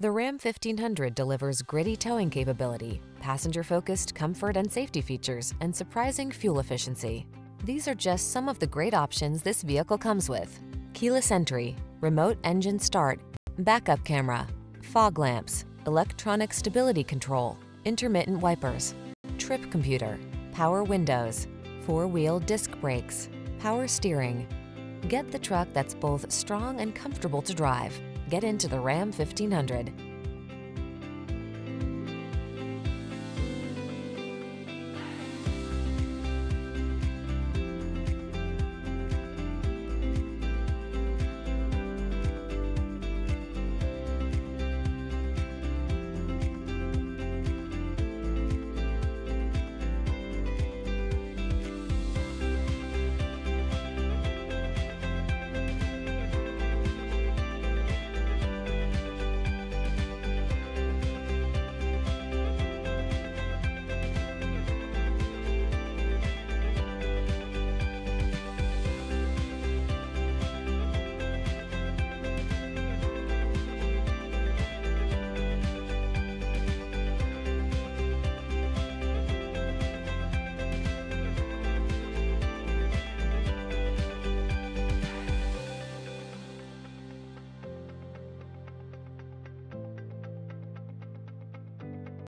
The Ram 1500 delivers gritty towing capability, passenger-focused comfort and safety features, and surprising fuel efficiency. These are just some of the great options this vehicle comes with: keyless entry, remote engine start, backup camera, fog lamps, electronic stability control, intermittent wipers, trip computer, power windows, four-wheel disc brakes, power steering. Get the truck that's both strong and comfortable to drive. Get into the Ram 1500.